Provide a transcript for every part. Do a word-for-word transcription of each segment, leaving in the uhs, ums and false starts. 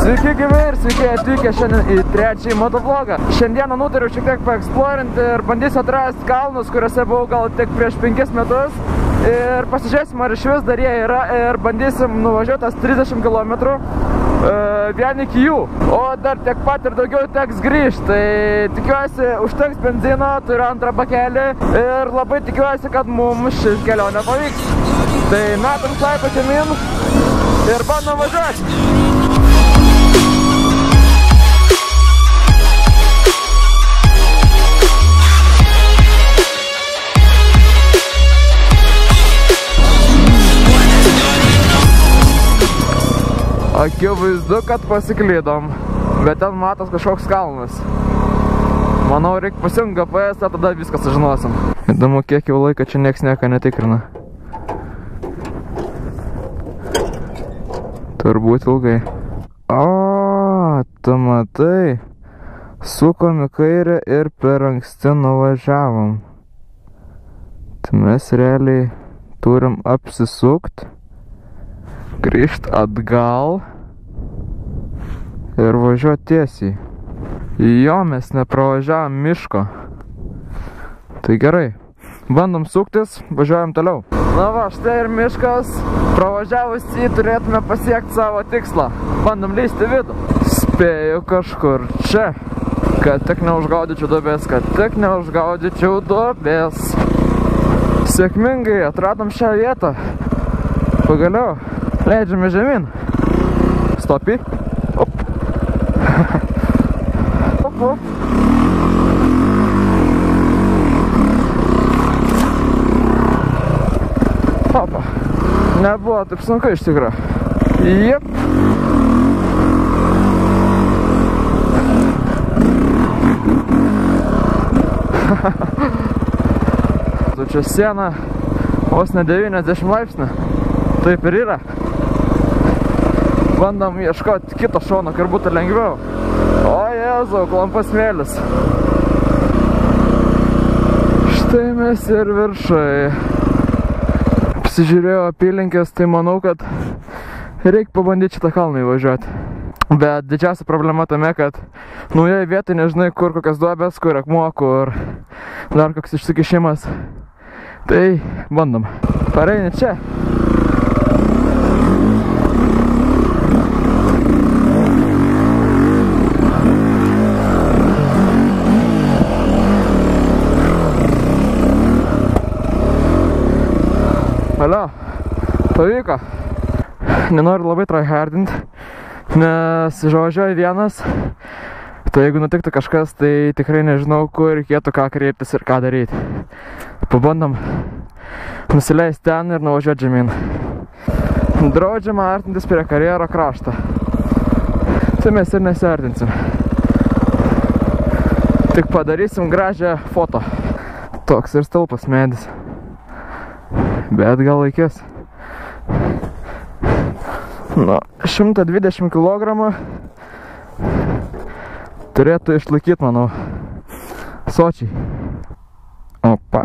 Sveiki gyvi ir sveiki atvykę šiandien į trečiąjį motovlogą. Šiandieną nutariau šiek tiek paeksplorinti ir bandysiu atrasti kalnus, kuriuose buvau gal tik prieš penkis metus. Ir pasižiūrėsim, ar iš vis dar jie yra ir bandysim nuvažiuoti tas trisdešimt kilometrų e, vien iki jų. O dar tiek pat ir daugiau teks grįžti. Tai tikiuosi užteks benzino, turiu antrą bakelį ir labai tikiuosi, kad mums šis kelionė pavyks. Tai metam slaipą žemyn ir bandom važiuoti. Akivaizdu, kad pasiklydom, bet ten matos kažkoks kalnas. Manau, reikia pasijungt G P S, tada viską sužinosim. Įdomu, kiek jau laiko čia nieks nieko netikrina. Turbūt ilgai. O, tu matai, sukom į kairę ir per anksti nuvažiavom. Tai mes realiai turim apsisukt, grįžt atgal ir važiuoti tiesiai. Jo, mes nepravažiavom miško. Tai gerai. Bandom suktis, važiuojam toliau. Na va, štai ir miškas. Pravažiavus jį turėtume pasiekti savo tikslą. Bandom lįsti vidų. Spėju kažkur čia. Kad tik neužgaudyčiau duobės, kad tik neužgaudyčiau duobės. Sėkmingai atradom šią vietą. Pagaliau. Leidžiame žemyn. Stopi. Op. Op, op. Opa. Nebuvo taip sunku iš tikrųjų. Jep. Tu čia siena vos ne devyniasdešimt laipsnių. Taip ir yra. Bandom ieškoti kito šono, kad būtų lengviau. O Jėzau, klampas smėlis. Štai mes ir viršai. Apsižiūrėjau apylinkės, tai manau, kad reikia pabandyti šitą kalną įvažiuoti. Bet didžiausia problema tame, kad naujoje vietoje nežinai, kur kokias duobės, kur akmuo, kur dar koks išsikišimas. Tai bandom. Pareini čia. Alio, pavyko. Nenoriu labai tryhardinti, nes važiuoju vienas. Tai jeigu nutiktų kažkas, tai tikrai nežinau, kur reikėtų ką kreiptis ir ką daryti. Pabandom nusileisti ten ir nuvažiuoti žemyn. Draudžiama artintis prie karjero krašto. Tai mes ir nesiartinsim. Tik padarysim gražią foto. Toks ir stulpas medis. Bet gal laikės. Nu, šimtas dvidešimt kilogramų turėtų išlaikyti, manau, sočiai. Opa.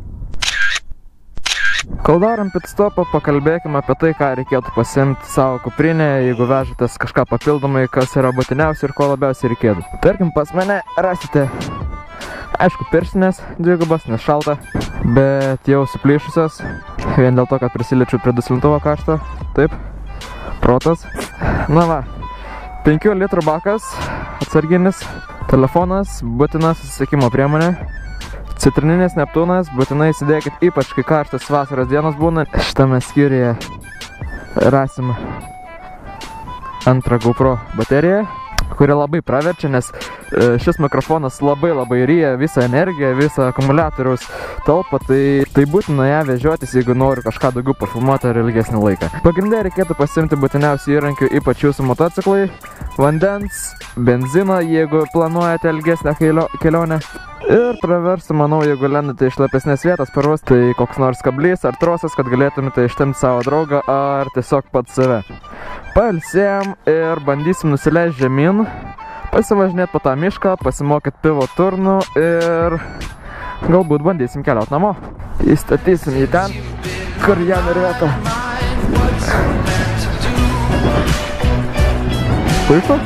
Kol darom pitstopą, pakalbėkime apie tai, ką reikėtų pasiimti savo kuprinę, jeigu vežatės kažką papildomai, kas yra būtiniausia ir ko labiausiai reikėtų. Tarkim, pas mane rasite, aišku, pirštinės dvigubas, nes šalta, bet jau suplyšusios, vien dėl to, kad prisiliečiu prie duslintuvo karšto. Taip, protas. Na va, penkių litrų bakas, atsarginis, telefonas, būtina susisiekimo priemonė, citrininės Neptūnas, būtinai įsidėkit, ypač kai karštas vasaros dienos būna. Šitame skyriuje rasim antrą GoPro bateriją, kuri labai praverčia, nes šis mikrofonas labai labai ryja visą energiją, visą akumuliatoriaus talpą, tai, tai būtina ją vežiotis, jeigu noriu kažką daugiau pafilmuoti ar ilgesnį laiką. Pagrindė reikėtų pasiimti būtiniausių įrankių, ypač jūsų motociklai, vandens, benzino, jeigu planuojate ilgesnę kelionę. Ir praversiu, manau, jeigu lendate iš šlapesnės vietos parvus, tai koks nors kablys ar trosas, kad galėtumėte ištemti savo draugą ar tiesiog pats save. Pailsėjom ir bandysim nusileisti žemyn, pasivažinėti po tą mišką, pasimokyti pivo turnų ir galbūt bandysim keliauti namo. Įstatysim jį ten, kur jam ir vieta. Puiku?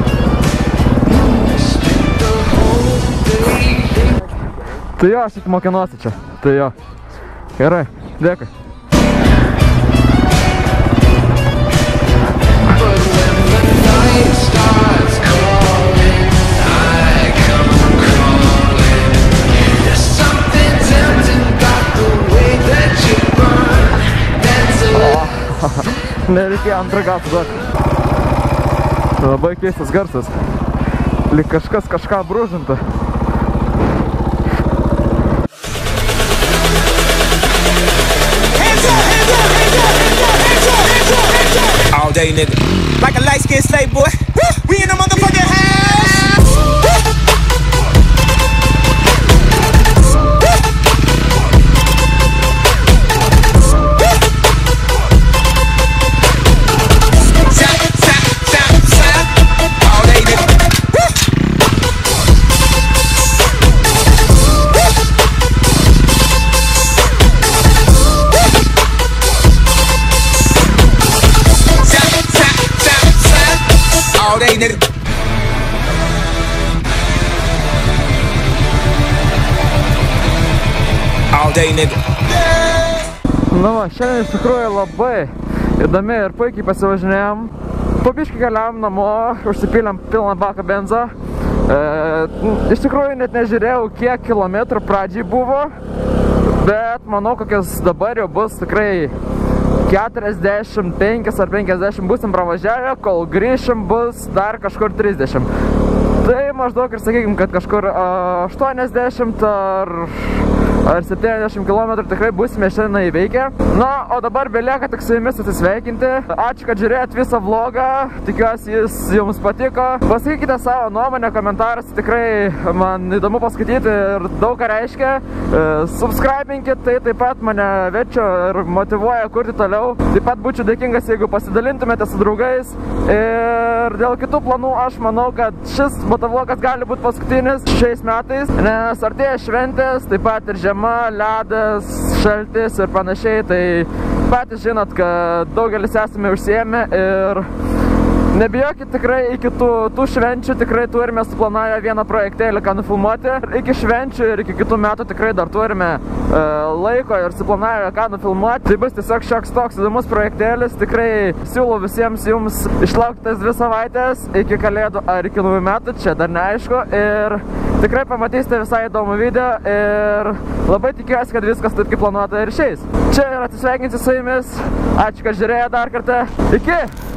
Tai jo, aš tik mokinuosi čia. Tai jo. Gerai, dėkui. Nereikėjo antrą gatą duoti. Labai keistas garsas. Lyg kažkas kažką brūžinta. All day, nigga. Like a light-skinned slave boy. We in the motherfucking house. Zap, zap, zap, zap. All day, nigga. All day, nigga. All day, nigga. Nu va, šiandien iš tikrųjų labai įdomi ir puikiai pasivažinėjom. Po biškį keliavom namo, užsipylėm pilną baką benzą. E, iš tikrųjų net nežiūrėjau, kiek kilometrų pradžiai buvo, bet manau, kokias dabar jau bus tikrai keturiasdešimt penki ar penkiasdešimt būsim pravažiavę, kol grįšim bus dar kažkur trisdešimt. Tai maždaug ir sakykim, kad kažkur aštuoniasdešimt ar, ar septyniasdešimt kilometrų tikrai būsime šiandien įveikę. Na, o dabar belieka tik su jumis atsisveikinti. Ačiū, kad žiūrėjot visą vlogą. Tikiuosi, jis jums patiko. Pasakykite savo nuomonę komentaruose, tikrai man įdomu paskaityti ir daug ką reiškia. Subscribinkit, tai taip pat mane večio ir motyvuoja kurti toliau. Taip pat būčiau dėkingas, jeigu pasidalintumėte su draugais. Ir dėl kitų planų aš manau, kad šis motovlogas gali būti paskutinis šiais metais, nes artėja šventės, taip pat ir žiema, ledas, šaltis ir panašiai, tai patys žinot, kad daugelis esame užsiėmę ir nebijokit, tikrai iki tų, tų švenčių tikrai turime suplanavę vieną projektėlį, ką nufilmuoti. Iki švenčių ir iki kitų metų tikrai dar turime e, laiko ir suplanavę, ką nufilmuoti. Tai bus tiesiog šioks toks įdomus projektėlis. Tikrai siūlau visiems jums išlaukti tas dvi savaitės iki kalėdų ar iki naujų metų, čia dar neaišku. Ir tikrai pamatysite visai įdomų video ir labai tikiuosi, kad viskas taip kaip planuota ir išeis. Čia ir atsisveikinsiu su jumis. Ačiū, kad žiūrėjote dar kartą. Iki!